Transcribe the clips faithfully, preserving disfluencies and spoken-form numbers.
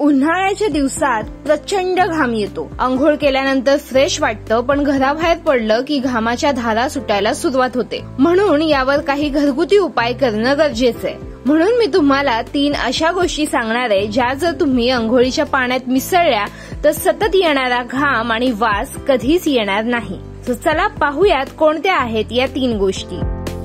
उन्हाळ्याच्या दिवसात प्रचंड घाम येतो. अंघोळ केल्यानंतर फ्रेश वाटतं, पण घराबाहेर पडलं की घामाच्या धारा सुटायला सुरुवात होते. म्हणून यावर काही घरगुती उपाय करणं गरजेचं आहे. म्हणून मी तुम्हाला तीन अशा गोष्टी सांगणार आहे, ज्या जर तुम्ही अंघोळीच्या पाण्यात मिसळल्या तर सतत येणारा घाम आणि वास कधीच येणार नाही. तर चला पाहूयात कोणत्या आहेत या तीन गोष्टी.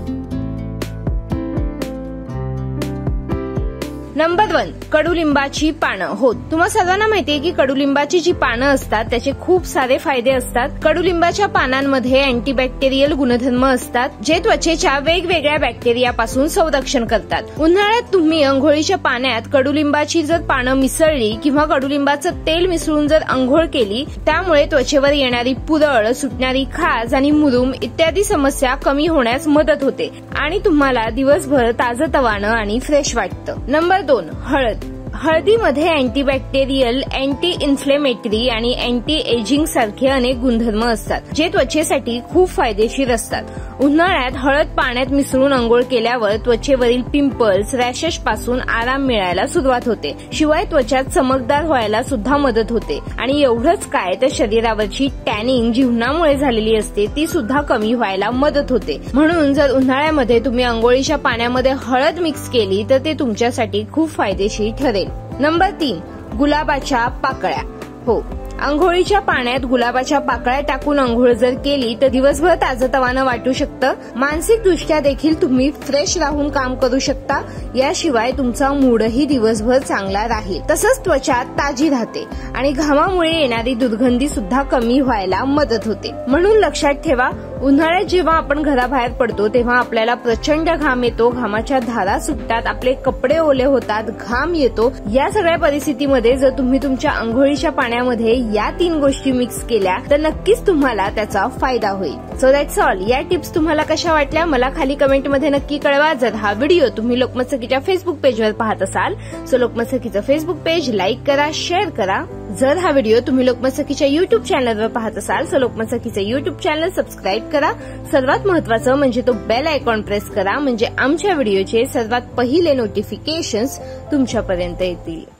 नंबर वन, कडुलिंबाची पानं. हो, तुम्हा सर्वांना माहितीये की कडुलिंबाची जी पानं असतात त्याचे खूप सारे फायदे असतात. कडुलिंबाच्या पानांमध्ये अँटीबॅक्टेरियल गुणधर्म असतात, जे त्वचेच्या वेगवेगळ्या बॅक्टेरियापासून संरक्षण करतात. उन्हाळ्यात तुम्ही अंघोळीच्या पाण्यात कडुलिंबाची जर पानं मिसळली किंवा कडुलिंबाचं तेल मिसळून जर अंघोळ केली, त्यामुळे त्वचेवर येणारी पुरळ, सुटणारी खाज आणि मुरूम इत्यादी समस्या कमी होण्यास मदत होते आणि तुम्हाला दिवसभर ताजतवानं आणि फ्रेश वाटतं. नंबर दोन, हळद. हळदीमध्ये अँटीबॅक्टेरियल, अँटी इन्फ्लेमेटरी आणि अँटी एजिंग सारखे अनेक गुणधर्म असतात, जे त्वचेसाठी खूप फायदेशीर असतात. उन्हाळ्यात हळद पाण्यात मिसळून अंघोळ केल्यावर त्वचेवरील पिंपल्स, रॅशेस पासून आराम मिळायला सुरुवात होते. शिवाय त्वचा चमकदार व्हायला सुद्धा मदत होते. आणि एवढंच काय तर शरीरावरची टॅनिंग जी उन्हामुळे झालेली असते ती सुद्धा कमी व्हायला मदत होते. म्हणून जर उन्हाळ्यामध्ये तुम्ही अंघोळीच्या पाण्यामध्ये हळद मिक्स केली तर ते तुमच्यासाठी खूप फायदेशीर ठरेल. नंबर तीन, गुलाबाच्या पाकळ्या. हो, अंघोळीच्या पाण्यात गुलाबाच्या पाकळ्या टाकून अंघोळ जर केली तर दिवसभर ताजतवानं वाटू शकतं. मानसिक दृष्ट्या देखील तुम्ही फ्रेश राहून काम करू शकता. याशिवाय तुमचा मूडही दिवसभर चांगला राहील. तसंच त्वचा ताजी राहते आणि घामामुळे येणारी दुर्गंधी सुद्धा कमी व्हायला मदत होते. म्हणून लक्षात ठेवा, उन्हाळ्यात जेव्हा आपण घराबाहेर पडतो तेव्हा आपल्याला प्रचंड घाम येतो, घामाच्या धारा सुटतात, आपले कपडे ओले होतात, घाम येतो. या सगळ्या परिस्थितीमध्ये जर तुम्ही तुमच्या अंघोळीच्या पाण्यामध्ये या तीन गोष्टी मिक्स केल्या तर नक्कीच तुम्हाला त्याचा फायदा होईल. So that's all. या टिप्स तुम्हाला कशा वाटल्या मला खाली कमेंटमध्ये नक्की कळवा. जर हा व्हिडिओ तुम्ही लोकमत सखीच्या फेसबुक पेजवर पाहत असाल सो लोकमत सखीचं फेसबुक पेज लाईक करा, शेअर करा. जर हा व्हिडिओ तुम्ही लोकमत सखीच्या युट्यूब चॅनलवर पाहत असाल सो लोकमत सखीचं युट्यूब चॅनल सबस्क्राईब करा. सर्वात महत्वाचं म्हणजे तो बेल आयकॉन प्रेस करा, म्हणजे आमच्या व्हिडिओचे सर्वात पहिले नोटिफिकेशन्स तुमच्यापर्यंत येतील.